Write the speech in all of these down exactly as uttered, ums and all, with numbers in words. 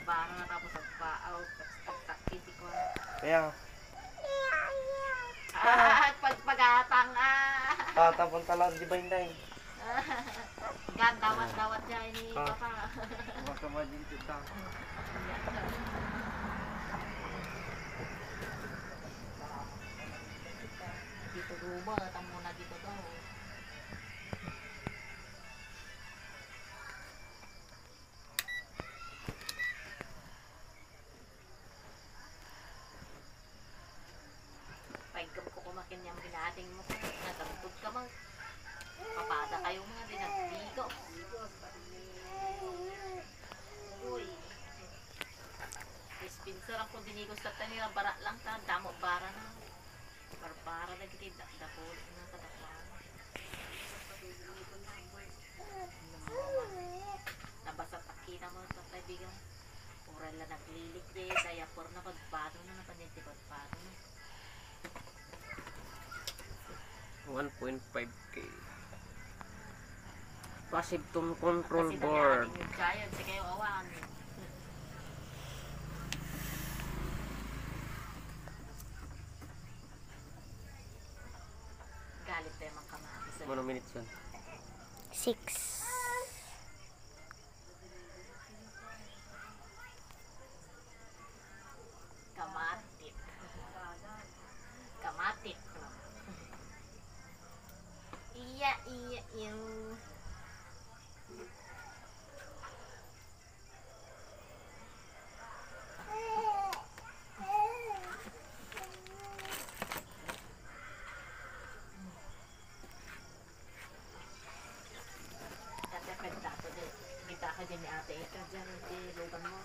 baro na tapos nagpaaw. Takiti ko. Kaya, Ah, pagpagatang ah. tatapon talang di ba hindi? Gan, dawat-dawat niya ini Ah. papa. Baka majin kita. Dito ruba, tamo na dito to. Pagkam ko kumakin niyang binating mo. Natangkod ka mang. Papada kayo mga dinagbigo. Uy. Dispenser ang kung dinigos sa tanila, bara lang ta, damo bara na. Barbara na kita, dako na kadakwan. Nabasa takina mo sa kaibigan. Oral na naglilik eh, diaper na pagpado na, napaniti pagpado na. one point five K. Passive tone control Kasi board. dami yung giant, sige kayo awan. Galit tayo mga kamatis. Ano minutes yun? Six. Kamatit. Kamatit. Iya, iya, iya. Dati pagdato din. Kita ka din ni ate. Ika dyan, di lugan mo.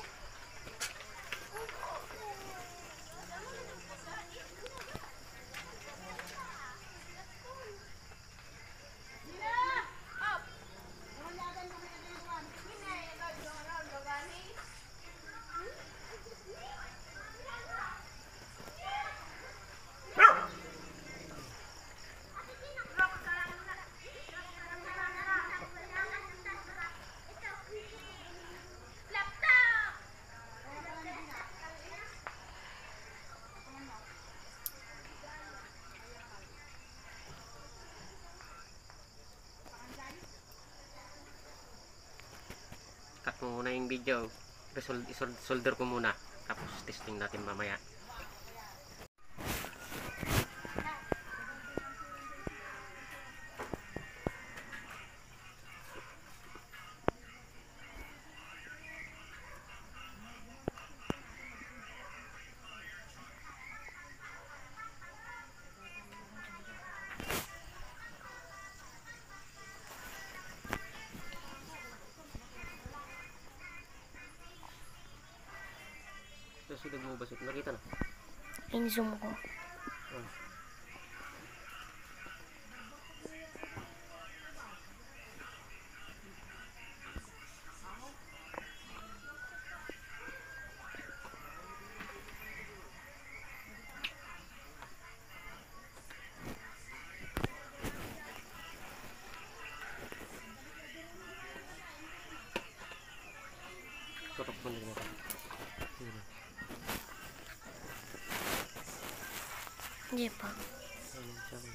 Cut mo muna yung video. Resol- isol- solder ko muna. Tapos testing natin mamaya. Tapos sila bumabasok. Nakita na. In-zoom ko. Oh. Tutok mo na. Sino? Hindi pa. Ano sabi?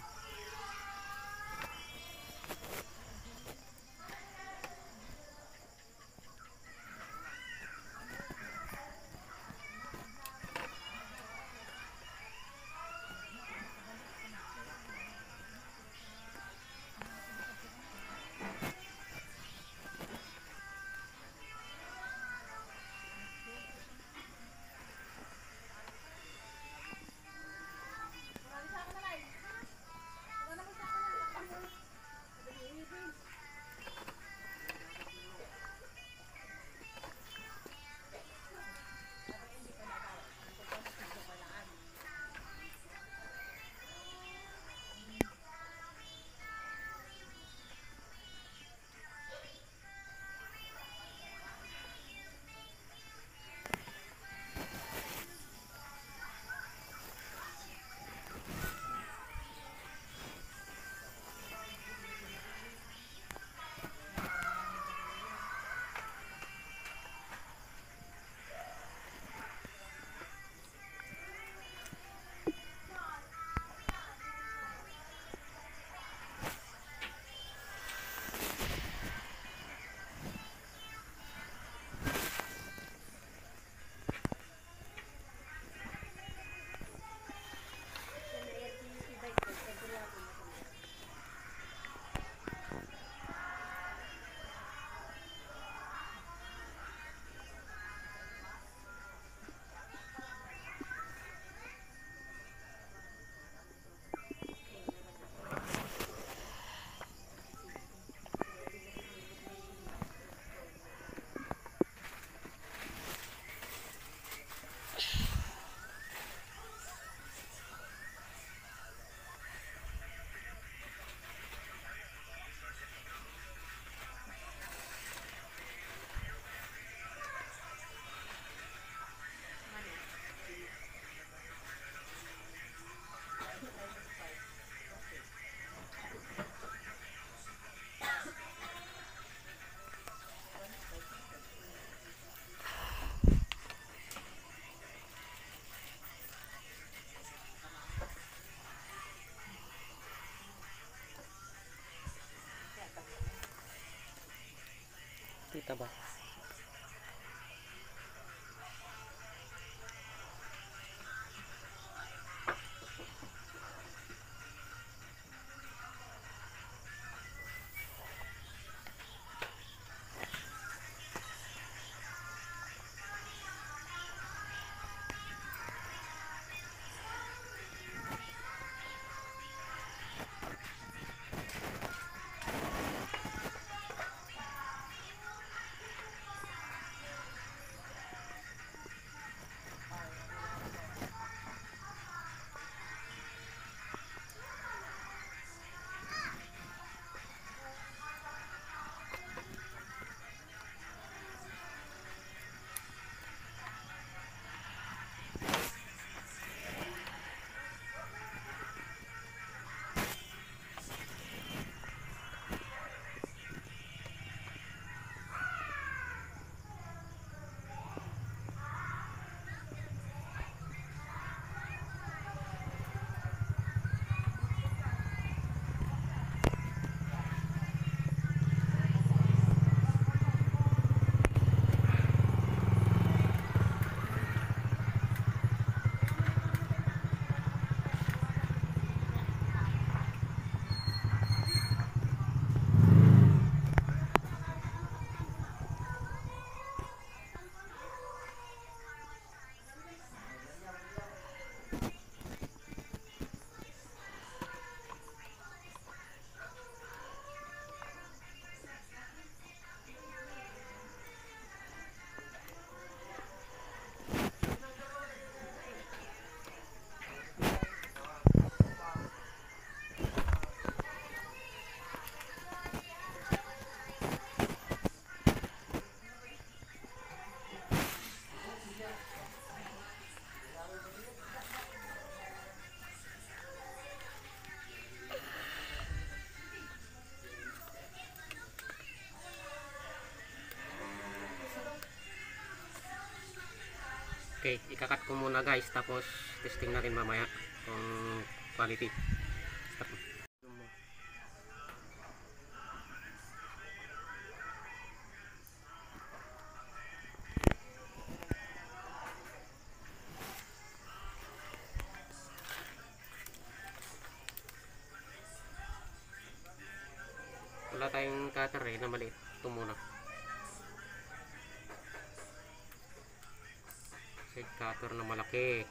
taba. Okay, ikakat ko muna guys, tapos testing natin mamaya kung quality. Stop. Wala tayong cutter eh, na maliit. Ito muna. Side cutter na malaki.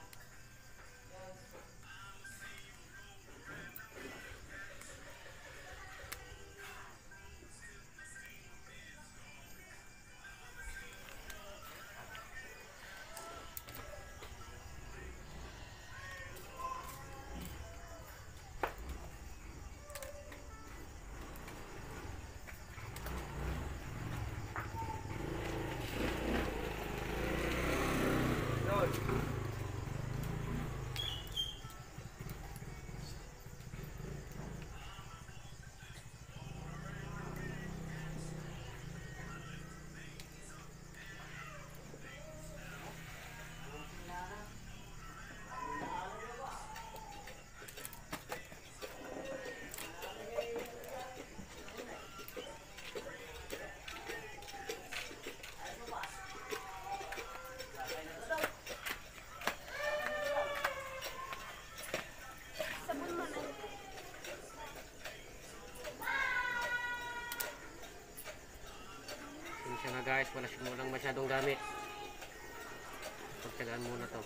Na guys, wala siya lang masyadong gamit. Pagtagaan muna to.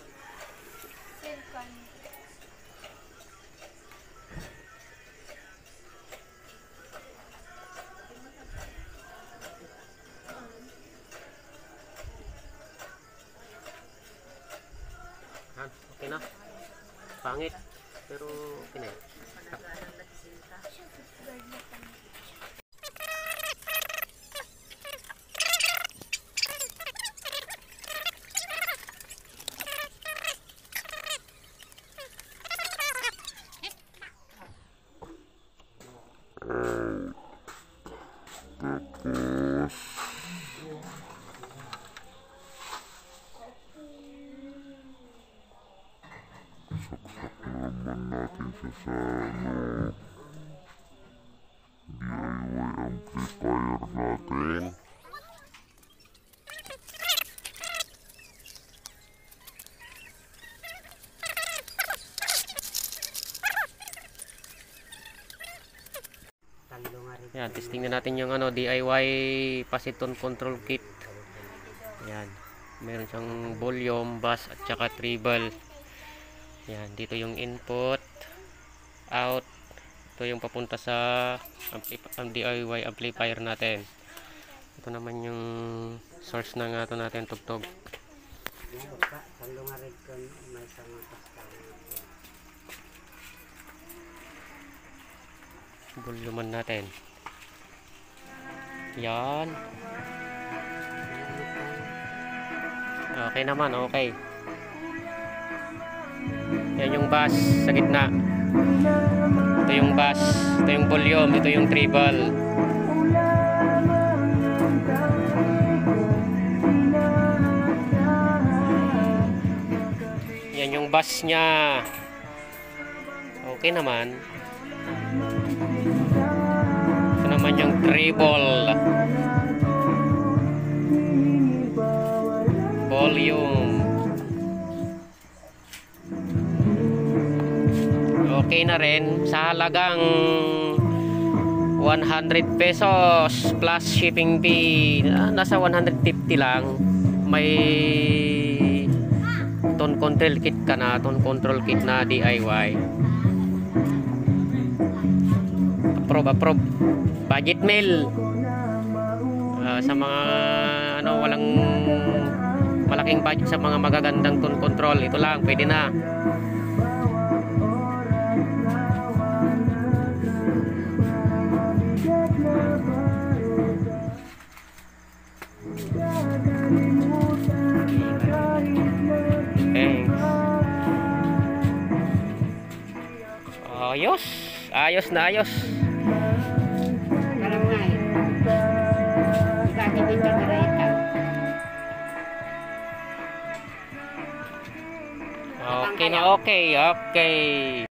Han, okay na. Pangit, pero okay na. Stop. Saksak naman natin siya sa ano, D I Y amplifier natin. Yan, testing na natin yung ano, D I Y Pasiton Control Kit. Yan. Meron siyang volume, bass, at saka treble. Yan, dito yung input, out. Ito yung papunta sa ang D I Y amplifier natin. Ito naman yung source ng ato natin tugtog. Volume natin. Yan. Okay naman, okay. Yan yung bass sa gitna. Ito yung bass, ito yung volume, ito yung treble. Yan yung bass niya. Okay naman. Ito naman yung treble. Volume. Okay na rin sa halagang one hundred pesos plus shipping fee. Nasa one hundred fifty lang. May tone control kit ka na, tone control kit na D I Y. Approve, approve. Budget meal. Uh, sa mga ano walang malaking budget, sa mga magagandang tone control, ito lang pwede na. Thanks. Ayos, ayos na ayos. Okay na okay, okay.